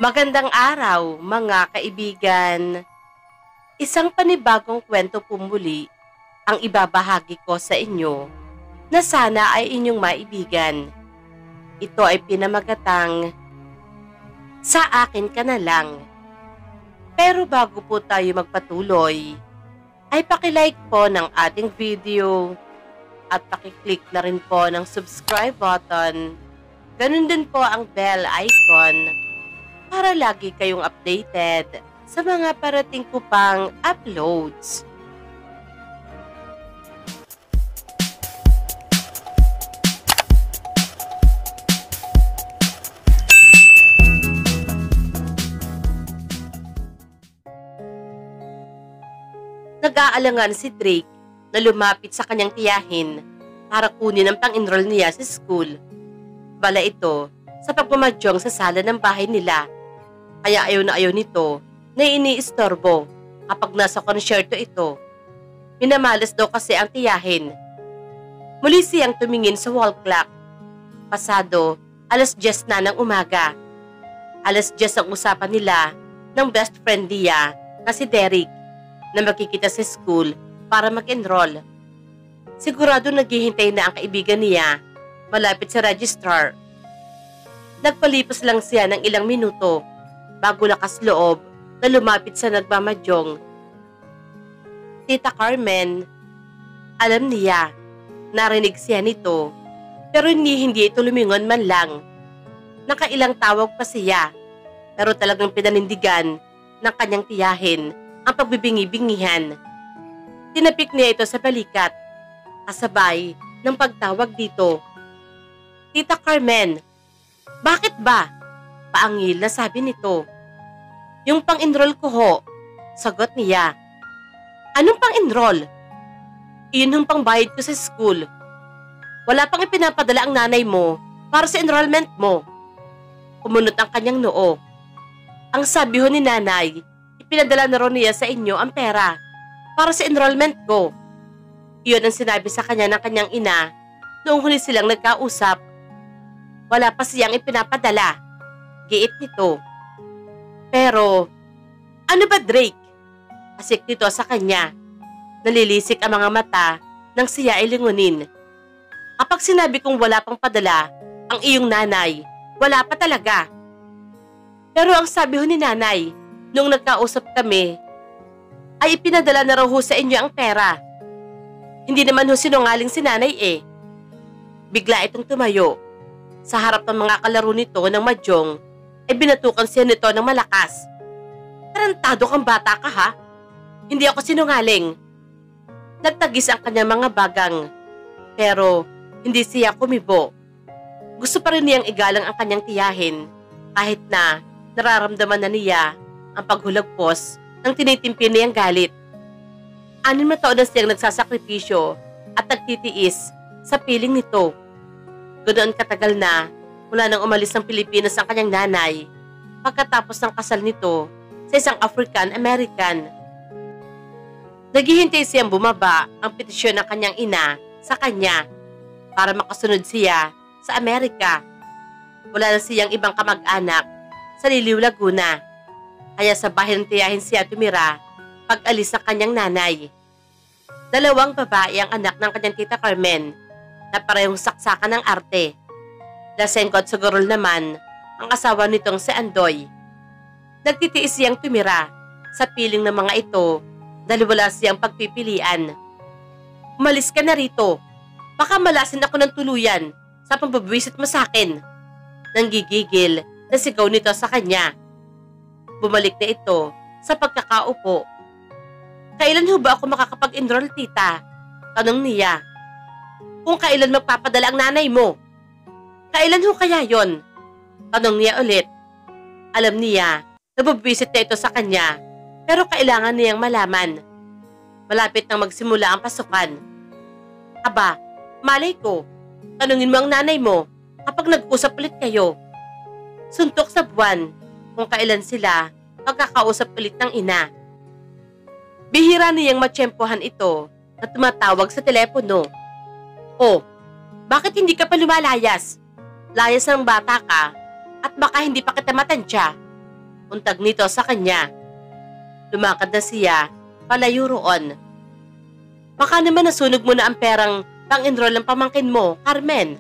Magandang araw, mga kaibigan. Isang panibagong kwento po muli ang ibabahagi ko sa inyo na sana ay inyong maibigan. Ito ay pinamagatang Sa Akin Ka Na Lang. Pero bago po tayo magpatuloy, ay pakilike po ng ating video at pakiclick na rin po ng subscribe button. Ganun din po ang bell icon para lagi kayong updated sa mga parating ko pang uploads. Nag-aalangan si Drake na lumapit sa kanyang tiyahin para kunin ang pang-enroll niya sa school. Bala ito sa pagmamadyong sa sala ng bahay nila. Kaya ayaw na ayaw nito na iniistorbo kapag nasa konsyerto ito. Minamalas daw kasi ang tiyahin. Muli siyang tumingin sa wall clock. Pasado, 10:10 na ng umaga. 10:10 ang usapan nila ng best friend niya na si Derek na magkikita sa school para mag-enroll. Sigurado naghihintay na ang kaibigan niya malapit sa registrar. Nagpalipas lang siya ng ilang minuto bago lakas loob na lumapit sa nagmamadyong. Tita Carmen, alam niya, narinig siya nito, pero hindi ito lumingon man lang. Nakailang tawag pa siya, pero talagang pinanindigan ng kanyang tiyahin ang pagbibingi-bingihan. Tinapik niya ito sa balikat, kasabay ng pagtawag dito. Tita Carmen, bakit ba? Paangil na sabi nito. Yung pang-enroll ko ho, sagot niya. Anong pang-enroll? Iyon yung pangbayad ko sa school. Wala pang ipinapadala ang nanay mo para sa enrollment mo. Kumunot ang kanyang noo. Ang sabi ho ni nanay, ipinadala na ron niya sa inyo ang pera para sa enrollment ko. Iyon ang sinabi sa kanya ng kanyang ina noong huli silang nagkausap. Wala pa siyang ipinapadala. Giit nito. Pero, ano ba Drake? Asik nito sa kanya. Nalilisik ang mga mata nang siya ay lingunin. Kapag sinabi kong wala pang padala ang iyong nanay, wala pa talaga. Pero ang sabi ho ni nanay, nung nagkausap kami, ay ipinadala na raw ho sa inyo ang pera. Hindi naman ho sinungaling si nanay eh. Bigla itong tumayo. Sa harap ng mga kalaro nito ng madyong, ay binatukan siya nito ng malakas. Tarantado kang bata ka ha? Hindi ako sinungaling. Nagtagis ang kanyang mga bagang, pero hindi siya kumibo. Gusto pa rin niyang igalang ang kanyang tiyahin, kahit na nararamdaman na niya ang paghulagpos ng tinitimpi niyang galit. 6 na taon na siyang nagsasakripisyo at nagtitiis sa piling nito. Ganoon katagal na mula nang umalis ng Pilipinas ang kanyang nanay pagkatapos ng kasal nito sa isang African-American. Naghihintay siyang bumaba ang petisyon ng kanyang ina sa kanya para makasunod siya sa Amerika. Wala na siyang ibang kamag-anak sa Liliw, Laguna. Kaya sa bahay ng tiyahin siya tumira pag-alis ng kanyang nanay. 2 babae ang anak ng kanyang tita Carmen na parehong saksakan ng arte. Lasengko at Sugurol naman ang asawa nitong si Andoy. Nagtitiis siyang tumira sa piling ng mga ito dahil wala siyang pagpipilian. Umalis ka na rito. Baka malasin ako ng tuluyan sa pambabwisit mo sa akin. Nanggigigil na sigaw nito sa kanya. Bumalik na ito sa pagkakaupo. Kailan ho ba ako makakapag-enroll, tita? Tanong niya. Kung kailan magpapadala ang nanay mo. Kailan ho kaya yon? Tanong niya ulit. Alam niya, nabubwisit na ito sa kanya, pero kailangan niyang malaman. Malapit nang magsimula ang pasukan. Aba, malay ko. Tanungin mo ang nanay mo kapag nag-usap ulit kayo. Suntok sa buwan kung kailan sila magkakausap ulit ng ina. Bihira niyang matsyempohan ito na tumatawag sa telepono. Oh, bakit hindi ka pa lumalayas? Layas ng bata ka at baka hindi pa kita matansya. Untag nito sa kanya. Lumakad na siya palayo roon. Baka naman nasunog mo na ang perang pang-enroll ng pamangkin mo, Carmen.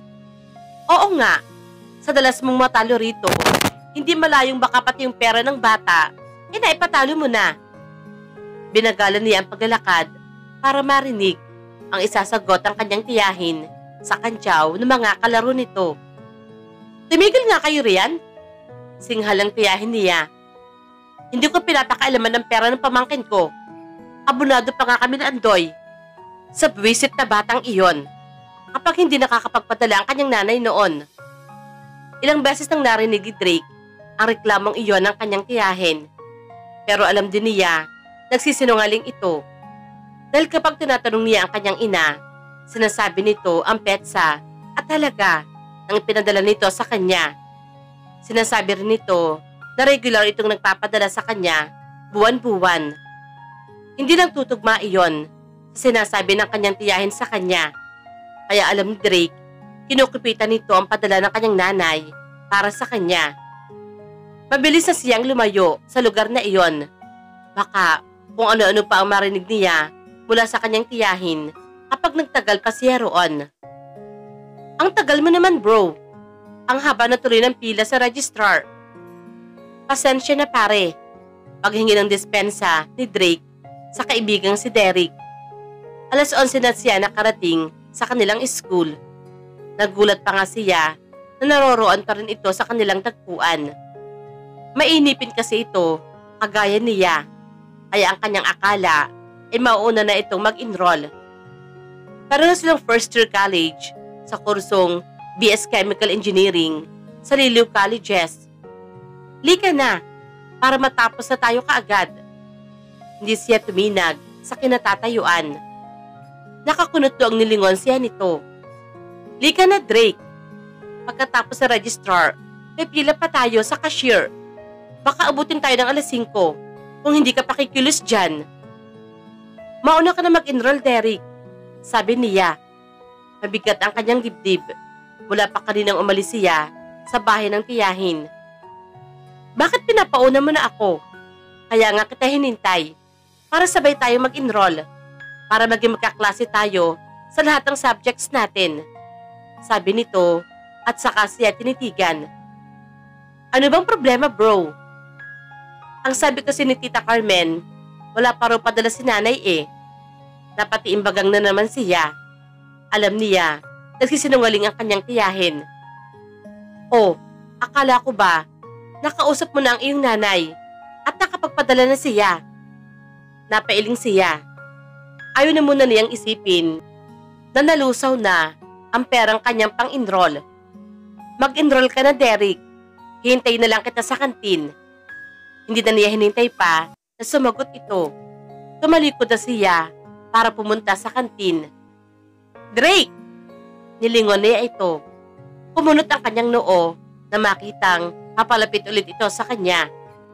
Oo nga, sa dalas mong matalo rito, hindi malayong baka pati yung pera ng bata, naipatalo mo na. Binagalan niya ang paglalakad para marinig ang isasagot ang kanyang tiyahin sa kantyaw ng mga kalaro nito. Tumigil nga kayo riyan. Singhal ang tiyahin niya. Hindi ko pinapakailaman ng pera ng pamangkin ko. Abunado pa nga kami na Andoy sa buwisit na batang iyon kapag hindi nakakapagpadala ang kanyang nanay noon. Ilang beses nang narinig ni Drake ang reklamong iyon ng kanyang tiyahin. Pero alam din niya, nagsisinungaling ito. Dahil kapag tinatanong niya ang kanyang ina, sinasabi nito ang petsa at halaga ng pinadala nito sa kanya. Sinasabi rin nito na regular itong nagpapadala sa kanya buwan-buwan. Hindi lang tutugma iyon sa sinasabi ng kanyang tiyahin sa kanya. Kaya alam ni Drake, kinukupitan nito ang padala ng kanyang nanay para sa kanya. Mabilis na siyang lumayo sa lugar na iyon. Baka kung ano-ano pa ang marinig niya mula sa kanyang tiyahin kapag nagtagal pa siya roon. Ang tagal mo naman, bro. Ang haba na tuloy ng pila sa registrar. Pasensya na pare. Paghingi ng dispensa ni Drake sa kaibigang si Derek. 11:00 na siya nakarating sa kanilang school. Nagulat pa nga siya na naroroon pa rin ito sa kanilang tagpuan. Mainipin kasi ito, kagaya niya. Kaya ang kanyang akala ay mauuna na itong mag-enroll. Pareho silang first year college sa kursong BS Chemical Engineering sa Liliw Colleges. Lika na, para matapos na tayo kaagad. Hindi siya tuminag sa kinatatayuan. Nakakunot ang nilingon siya nito. Lika na, Drake. Pagkatapos sa registrar, may pila pa tayo sa cashier. Baka abutin tayo ng 5:00 kung hindi ka pakikilos dyan. Mauna ka na mag-enroll, Derek, sabi niya. Mabigat ang kanyang dibdib. Mula pa kaninang umalis siya sa bahay ng tiyahin. Bakit pinapauna mo na ako? Kaya nga kita hinintay para sabay tayo mag-enroll, para maging magkaklase tayo sa lahat ng subjects natin, sabi nito at saka siya tinitigan. Ano bang problema, bro? Ang sabi kasi ni Tita Carmen, wala pa raw padala si nanay Napatiimbagang na naman siya. Alam niya, nagsisinungaling ang kanyang tiyahin. Oh, akala ko ba, nakausap mo na ang iyong nanay at nakapagpadala na siya? Napailing siya. Ayaw na muna niyang isipin na nalusaw na ang perang kanyang pang-enroll. Mag-enroll ka na, Derek. Hintay na lang kita sa kantin. Hindi na niya hinintay pa na sumagot ito. Tumalikod na siya para pumunta sa kantin. Drake! Nilingon niya ito. Kumunot ang kanyang noo na makitang papalapit ulit ito sa kanya.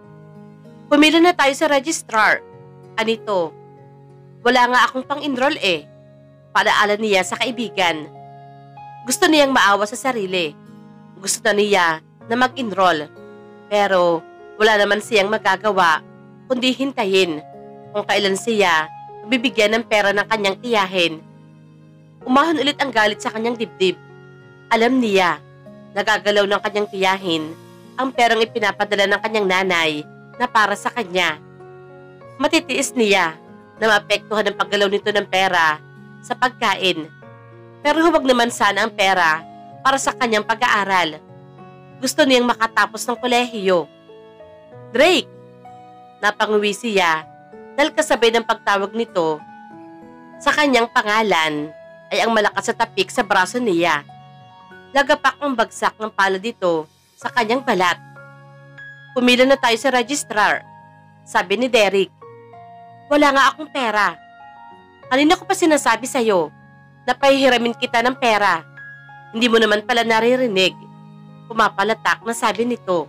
Pumila na tayo sa registrar. Anito? Wala nga akong pang-enroll Paalaala niya sa kaibigan. Gusto niyang maawa sa sarili. Gusto na niya na mag-enroll. Pero wala naman siyang magagawa kundi hintayin kung kailan siya bibigyan ng pera ng kanyang tiyahin. Umahon ulit ang galit sa kanyang dibdib. Alam niya, nagagalaw ng kanyang tiyahin ang perang ipinapadala ng kanyang nanay na para sa kanya. Matitiis niya na maapektuhan ang paggalaw nito ng pera sa pagkain. Pero huwag naman sana ang pera para sa kanyang pag-aaral. Gusto niyang makatapos ng kolehiyo. Drake! Napanguwi siya dahil kasabay ng pagtawag nito sa kanyang pangalan ay ang malakas na tapik sa braso niya. Lagapak ang bagsak ng pala dito sa kanyang balat. Pumila na tayo sa registrar, sabi ni Derek. Wala nga akong pera. Kanina ko pa sinasabi sa'yo na pahihiramin kita ng pera. Hindi mo naman pala naririnig. Pumapalatak na sabi nito.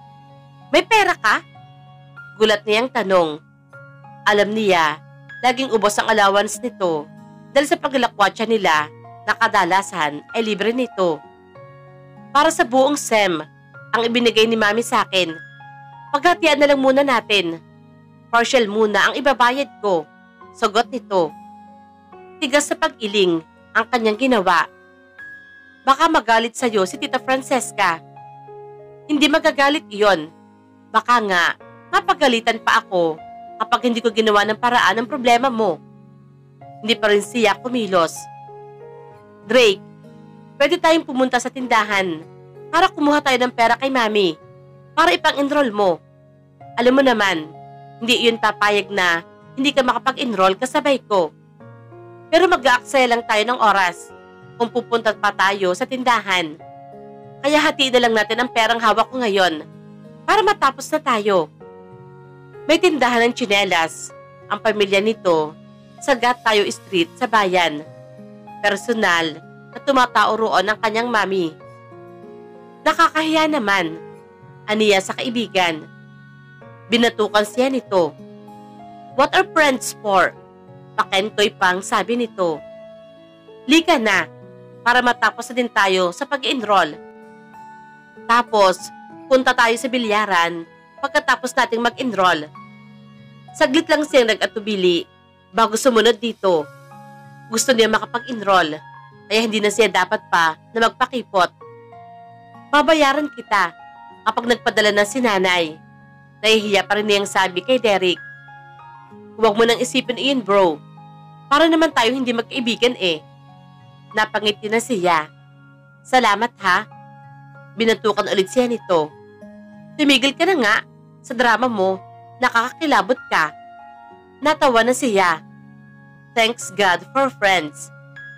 May pera ka? Gulat niyang tanong. Alam niya, laging ubos ang allowance nito dahil sa paglakwatsa nila na kadalasan ay libre nito. Para sa buong SEM ang ibinigay ni Mami sa akin. Paghatian na lang muna natin. Partial muna ang ibabayad ko. Sagot nito. Tigas sa pag-iling ang kanyang ginawa. Baka magalit sa'yo si Tita Francesca. Hindi magagalit iyon. Baka nga, mapagalitan pa ako kapag hindi ko ginawa ng paraan ang problema mo. Hindi pa rin siya kumilos. Drake, pwede tayong pumunta sa tindahan para kumuha tayo ng pera kay Mami para ipang-enroll mo. Alam mo naman, hindi iyon papayag na hindi ka makapag-enroll kasabay ko. Pero mag-aaksaya lang tayo ng oras kung pupunta pa tayo sa tindahan. Kaya hatiin na lang natin ang perang hawak ko ngayon para matapos na tayo. May tindahan ng tsinelas ang pamilya nito sa Gatayo Street sa bayan. Personal na tumatao roon ang kanyang mami. Nakakahiya naman, aniya sa kaibigan. Binatukan siya nito. What are friends for? Pakentoy pang sabi nito. Lika na, para matapos na din tayo sa pag-enroll. Tapos, punta tayo sa bilyaran pagkatapos nating mag-enroll. Saglit lang siyang nag-atubili bago sumunod dito. Gusto niya makapag-enroll, kaya hindi na siya dapat pa na magpakipot. Babayaran kita kapag nagpadala na si nanay. Nahihiya pa rin niyang sabi kay Derek. Huwag mo nang isipin iyon, bro. Para naman tayo hindi magkaibigan eh. Napangiti na siya. Salamat ha. Binatukan ulit siya nito. Tumigil ka na nga. Sa drama mo, nakakakilabot ka. Natawa na siya. Thanks God for friends.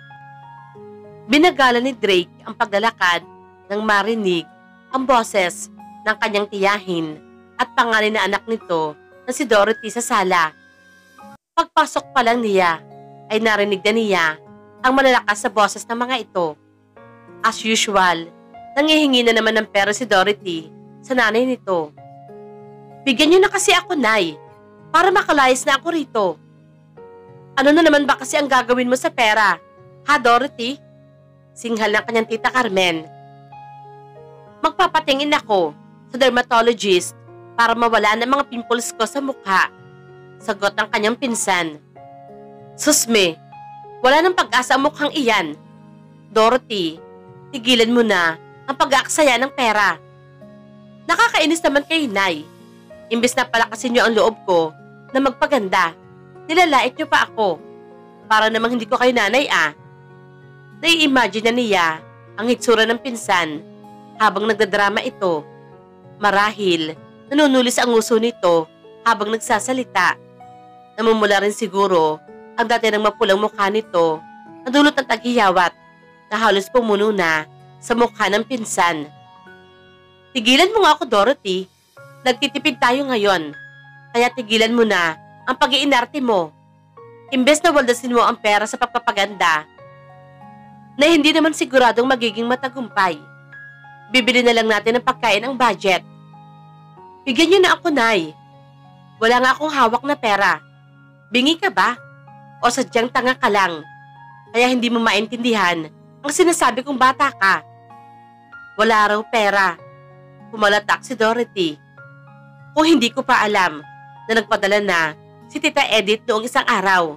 Binagala ni Drake ang paglalakad nang marinig ang boses ng kanyang tiyahin at panganay na anak nito na si Dorothy sa sala. Pagpasok pa lang niya ay narinig na niya ang malalakas sa boses ng mga ito. As usual, nangihingi na naman ng pera si Dorothy sa nanay nito. Bigyan niyo na kasi ako, Nay, para makalayas na ako rito. Ano na naman ba kasi ang gagawin mo sa pera? Ha, Dorothy? Singhal ng kanyang tita Carmen. Magpapatingin ako sa dermatologist para mawala ng mga pimples ko sa mukha. Sagot ng kanyang pinsan. Susme, wala nang pag-asa ang mukhang iyan. Dorothy, tigilan mo na ang pag-aaksaya ng pera. Nakakainis naman kay Nay. Imbes na palakasin niyo ang loob ko na magpaganda, nilalait niyo pa ako. Para namang hindi ko kayo nanay ah. Nai-imagine na niya ang hitsura ng pinsan habang nagdadrama ito. Marahil, nanunulis ang uso nito habang nagsasalita. Namumula rin siguro ang dati ng mapulang mukha nito na dulot ng taghiyawat na halos pumuno na sa mukha ng pinsan. Tigilan mo nga ako, Dorothy. Nagtitipid tayo ngayon. Kaya tigilan mo na ang pag-iinarte mo. Imbes na waldasin mo ang pera sa pagpapaganda na hindi naman siguradong magiging matagumpay. Bibili na lang natin ng pagkain ang budget. Bigyan niyo na ako, Nay. Wala nga akong hawak na pera. Bingi ka ba? O sadyang tanga ka lang? Kaya hindi mo maintindihan ang sinasabi kong bata ka. Wala raw pera. Pumalatak si Dorothy. Kung hindi ko pa alam na nagpadala na si Tita Edith noong isang araw.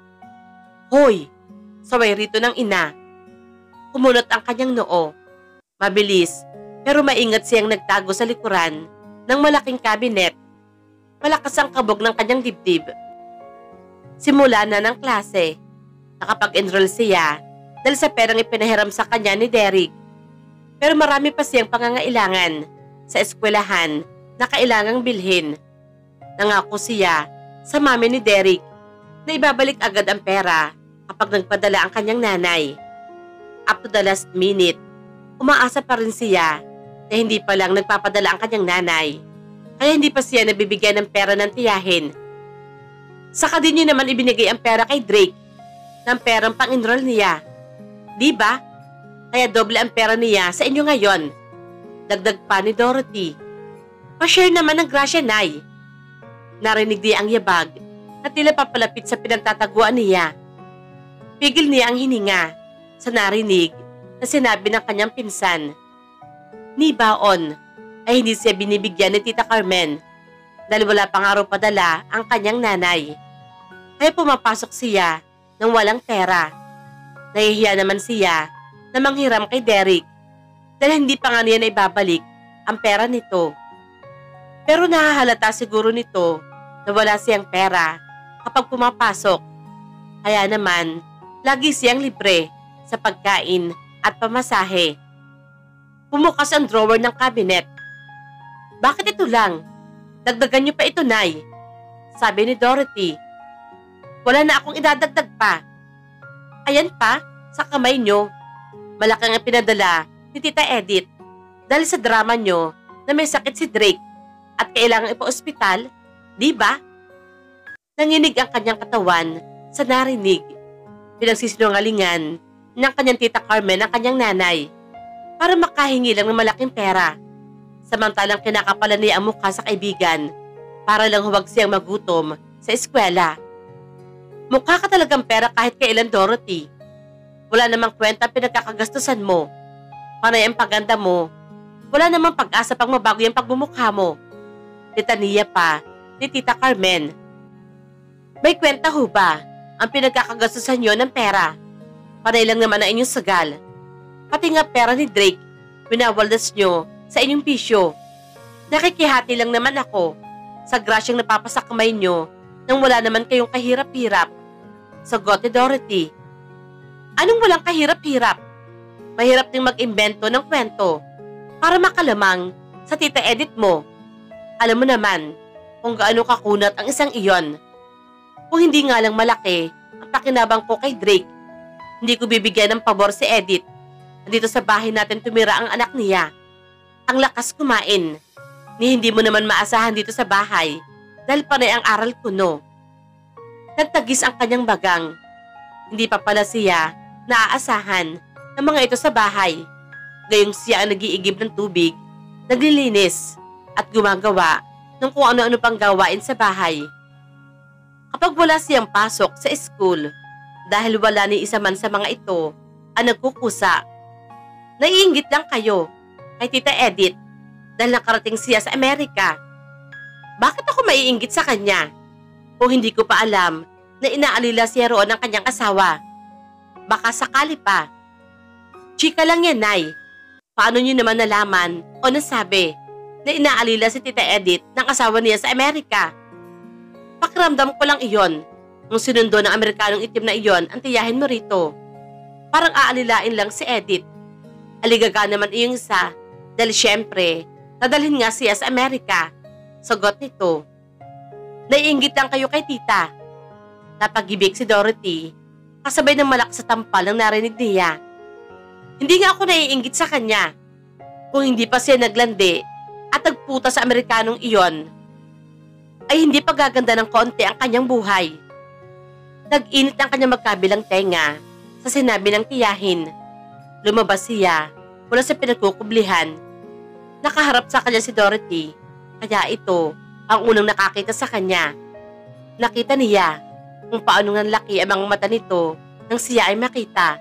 Hoy! Saway rito ng ina. Kumunot ang kanyang noo. Mabilis, pero maingat siyang nagtago sa likuran ng malaking kabinet. Malakas ang kabog ng kanyang dibdib. Simula na ng klase. Nakapag-enroll siya dahil sa perang ipinahiram sa kanya ni Derek. Pero marami pa siyang pangangailangan sa eskwelahan na kailangang bilhin. Nangako siya sa mami ni Derek na ibabalik agad ang pera kapag nagpadala ang kanyang nanay. Up to the last minute, umaasa pa rin siya na hindi pa lang nagpapadala ang kanyang nanay. Kaya hindi pa siya nabibigyan ng pera ng tiyahin. Saka din niya naman ibinigay ang pera kay Drake ng perang pang-enroll niya. Di ba? Kaya doble ang pera niya sa inyo ngayon. Dagdag pa ni Dorothy. Pa-share naman ng grasya, Nay. Narinig niya ang yabag na tila papalapit sa pinagtataguan niya. Pigil niya ang hininga sa narinig na sinabi ng kanyang pinsan. Ni baon, ay hindi siya binibigyan ni Tita Carmen dahil wala pa nga raw padala ang kanyang nanay. Kaya pumapasok siya ng walang pera. Nahihiya naman siya na manghiram kay Derek dahil hindi pa nga niya na ibabalik ang pera nito. Pero nahahalata siguro nito na wala siyang pera kapag pumapasok. Kaya naman, lagi siyang libre sa pagkain at pamasahe. Pumukas ang drawer ng cabinet. Bakit ito lang? Dagdagan niyo pa ito, Nay. Sabi ni Dorothy. Wala na akong idadagdag pa. Ayan pa, sa kamay niyo. Malaki ang pinadala ni Tita Edith dahil sa drama niyo na may sakit si Drake at kailangang ipa-ospital, di ba? Nanginig ang kanyang katawan sa narinig. Pinagsisinungalingan ng kanyang Tita Carmen ang kanyang nanay para makahingi lang ng malaking pera. Samantalang kinakapalan niya ang mukha sa kaibigan para lang huwag siyang magutom sa eskwela. Mukha ka talagang pera kahit kailan, Dorothy. Wala namang kwenta pinagkakagastusan mo. Panay ang paganda mo. Wala namang pag-asa pang mabago yung pagbumukha mo. Litaniya pa ni Tita Carmen. May kwenta ho ba ang pinagkakagastusan nyo ng pera? Panay lang naman ang inyong sagal. Pati nga pera ni Drake, winawaldas nyo sa inyong pisyo. Nakikihati lang naman ako sa grasyang napapasakamay nyo nang wala naman kayong kahirap-hirap. Sagot ni Dorothy. Anong walang kahirap-hirap? Mahirap ding mag-imbento ng kwento para makalamang sa Tita Edith mo. Alam mo naman kung gaano kakunat ang isang iyon. Kung hindi nga lang malaki ang pakinabang ko kay Drake, hindi ko bibigyan ng pabor si Edith. Nandito sa bahay natin tumira ang anak niya. Ang lakas kumain. Ni hindi mo naman maasahan dito sa bahay dahil panay ang aral ko, no. Nagtagis ang kanyang bagang. Hindi pa pala siya naaasahan ng mga ito sa bahay. Gayong siya ang nag-iigib ng tubig, naglilinis, at gumagawa ng kung ano-ano pang gawain sa bahay. Kapag wala siyang pasok sa school, dahil wala ni isa man sa mga ito ang nagkukusa, naiinggit lang kayo kay Tita Edith dahil nakarating siya sa Amerika. Bakit ako maiinggit sa kanya? Kung hindi ko pa alam na inaalila siya roon ng kanyang asawa. Baka sakali pa. Chika lang yan, Nay. Paano niyo naman nalaman o nasabi na inaalila si Tita Edith ng asawa niya sa Amerika? Pakiramdam ko lang iyon nung sinundo ng Amerikanong itim na iyon ang tiyahin mo rito. Parang aalilain lang si Edith. Aligaga naman iyong isa dahil syempre nadalhin nga siya sa Amerika. Sagot nito. Naiinggit lang kayo kay Tita. Napag-ibig si Dorothy kasabay ng malakas sa tampal ng narinig niya. Hindi nga ako naiinggit sa kanya. Kung hindi pa siya naglandi at nagputa sa Amerikanong iyon, ay hindi pa gaganda ng konti ang kanyang buhay. Nag-init ang kanyang magkabilang tenga sa sinabi ng tiyahin. Lumabas siya mula sa pinagkukublihan. Nakaharap sa kanya si Dorothy, kaya ito ang unang nakakita sa kanya. Nakita niya kung paano nga laki ang mga mata nito nang siya ay makita.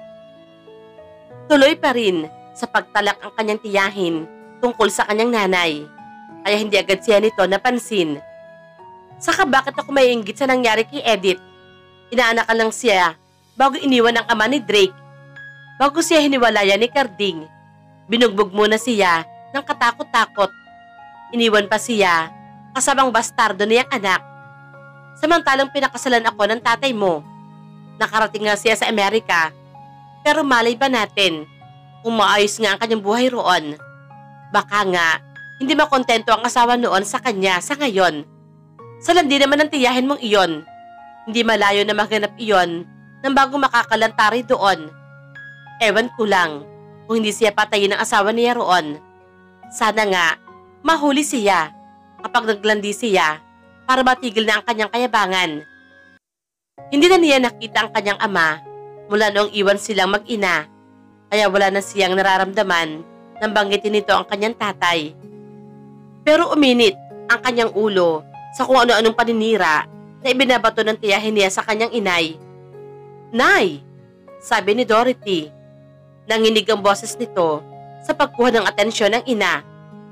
Tuloy pa rin sa pagtalak ang kanyang tiyahin tungkol sa kanyang nanay, kaya hindi agad siya nito napansin. Saka bakit ako maiinggit sa nangyari kay Edith? Inaanakan lang siya bago iniwan ng ama ni Drake. Bago siya hiniwalayan ni Carding, binugbog muna siya ng katakot-takot. Iniwan pa siya kasamang bastardo niyang anak. Samantalang pinakasalan ako ng tatay mo. Nakarating nga siya sa Amerika, pero malay ba natin kung maayos nga ang kanyang buhay roon? Baka nga hindi makontento ang asawa noon sa kanya sa ngayon. Sa landi naman ng tiyahin mong iyon, hindi malayo na maghanap iyon nang bago makakalantari doon. Ewan ko lang kung hindi siya patayin ng asawa niya roon. Sana nga mahuli siya kapag naglandi siya para matigil na ang kanyang kayabangan. Hindi na niya nakita ang kanyang ama mula noong iwan silang mag-ina, kaya wala na siyang nararamdaman nang banggitin nito ang kanyang tatay. Pero uminit ang kanyang ulo sa kung ano-anong paninira na ibinabato ng tiyahin niya sa kanyang inay. Nay! Sabi ni Dorothy. Nanginig ang boses nito sa pagkuha ng atensyon ng ina.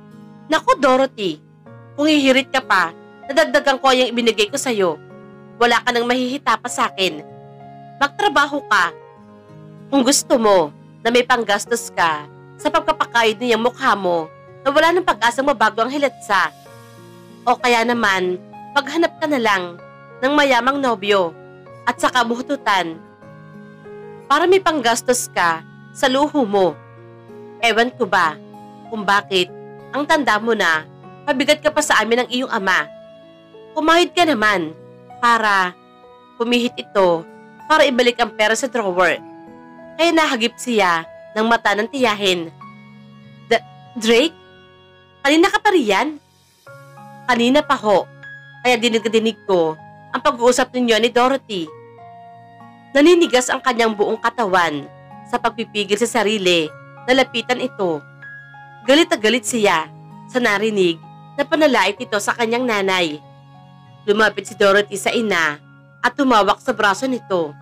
Naku, Dorothy, kung hihirit ka pa, nadagdagan ko yung ibinigay ko sa'yo. Wala ka nang mahihita pa sa'kin. Magtrabaho ka. Kung gusto mo na may panggastos ka sa pagpapakayod niyang mukha mo na wala ng pag-asang mabago ang hilatsa. O kaya naman, maghanap ka na lang ng mayamang nobyo at saka buhututan para may panggastos ka sa luho mo. Ewan ko ba kung bakit ang tanda mo na pabigat ka pa sa amin ng iyong ama. Kumahid ka naman para pumihit ito para ibalik ang pera sa drawer. Kaya nahagip siya ng mata ng tiyahin. Drake? Kanina ka pa riyan? Kanina pa ho. Kaya dinig ko ang pag-uusap ninyo ni Dorothy. Naninigas ang kanyang buong katawan sa pagpipigil sa sarili na lapitan ito. Galit na galit siya sa narinig na panalait ito sa kanyang nanay. Lumapit si Dorothy sa ina at tumawak sa braso nito.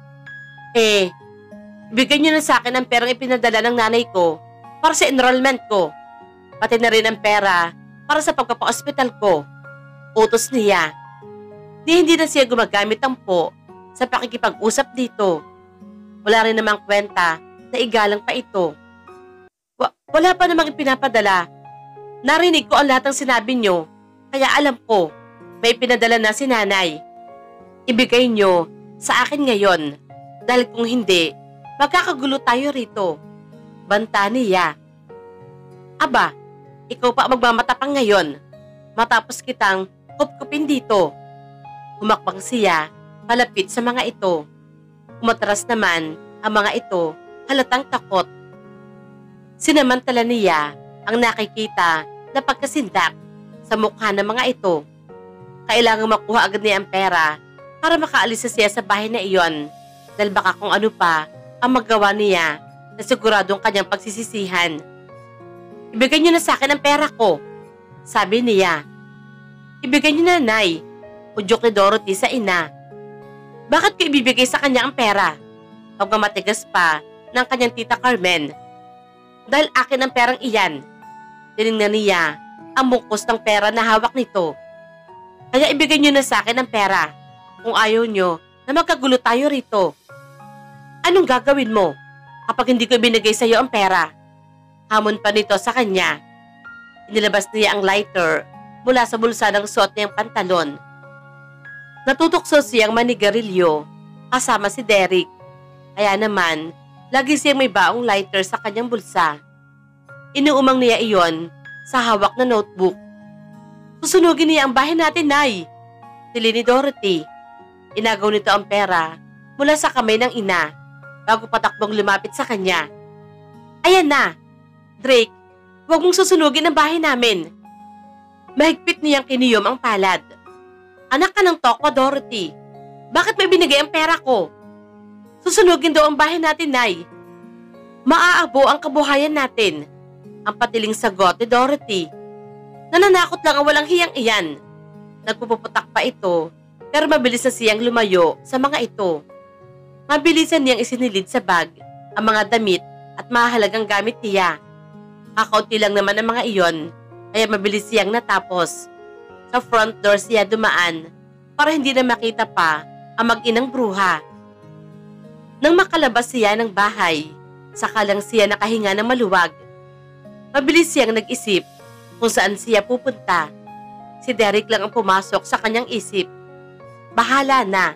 Bigyan niyo na sa akin ang perang ipinadala ng nanay ko para sa enrollment ko. Pati na rin ang pera para sa pagpapa-ospital ko. Utos niya. Hindi na siya gumagamit ng po sa pakikipag-usap dito. Wala rin namang kwenta na igalang pa ito. Wala pa namang ipinapadala. Narinig ko ang lahat ng sinabi niyo, kaya alam ko may pinadala na si nanay. Ibigay niyo sa akin ngayon dahil kung hindi, magkakagulo tayo rito. Banta niya. Aba, ikaw pa magmamatapang ngayon matapos kitang kupkupin dito. Humakbang siya palapit sa mga ito. Umatras naman ang mga ito halatang takot. Sinamantala niya ang nakikita na pagkasindak sa mukha ng mga ito. Kailangang makuha agad niya ang pera para makaalis na siya sa bahay na iyon dahil baka kung ano pa ang magawa niya na siguradong kanyang pagsisisihan. Ibigay niyo na sa akin ang pera ko, sabi niya. Ibigay niyo na, Nay, udyok ni Dorothy sa ina. Bakit ko ibibigay sa kanya ang pera? Pagmamatigas pa ng kanyang tita Carmen. Dahil akin ang perang iyan. Tinignan niya ang bungkus ng pera na hawak nito. Kaya ibigay niyo na sa akin ang pera kung ayaw niyo na magkagulo tayo rito. Anong gagawin mo kapag hindi ko binigay sa iyo ang pera? Hamon pa nito sa kanya. Inilabas niya ang lighter mula sa bulsa ng suot niyang pantalon. Natutokso siyang manigarilyo kasama si Derek. Kaya naman, lagi siyang may baong lighter sa kanyang bulsa. Inuumang niya iyon sa hawak na notebook. Susunugin niya ang bahay natin, Nay, tili ni Dorothy. Inagaw nito ang pera mula sa kamay ng ina bago patakbong lumapit sa kanya. Ayan na, Drake, huwag mong susunugin ang bahay namin. Mahigpit niyang kiniyom ang palad. Anak ka ng tokwa, Dorothy. Bakit may binigay ang pera ko? Susunugin daw ang bahay natin, Nay. Maaabo ang kabuhayan natin. Ang patiling sagot ni Dorothy. Nananakot lang ang walang hiyang iyan. Nagpupuputak pa ito, pero mabilis na siyang lumayo sa mga ito. Mabilisan niyang isinilid sa bag ang mga damit at mahalagang gamit niya. Kakaunti lang naman ang mga iyon, kaya mabilis siyang natapos. Sa front door siya dumaan para hindi na makita pa ang mag-inang bruha. Nang makalabas siya ng bahay, saka lang siya nakahinga ng maluwag. Mabilis siyang nag-isip kung saan siya pupunta. Si Derek lang ang pumasok sa kanyang isip. Bahala na.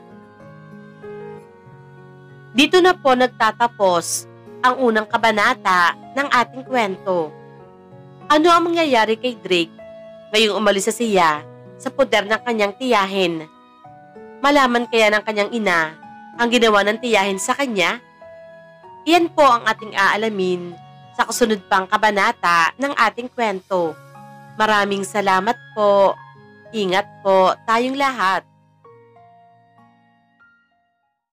Dito na po nagtatapos ang unang kabanata ng ating kwento. Ano ang mangyayari kay Drake ngayong umalis na siya sa poder ng kanyang tiyahin? Malaman kaya ng kanyang ina ang ginawa ng tiyahin sa kanya? Iyan po ang ating aalamin sa kasunod pang kabanata ng ating kwento. Maraming salamat po. Ingat po tayong lahat.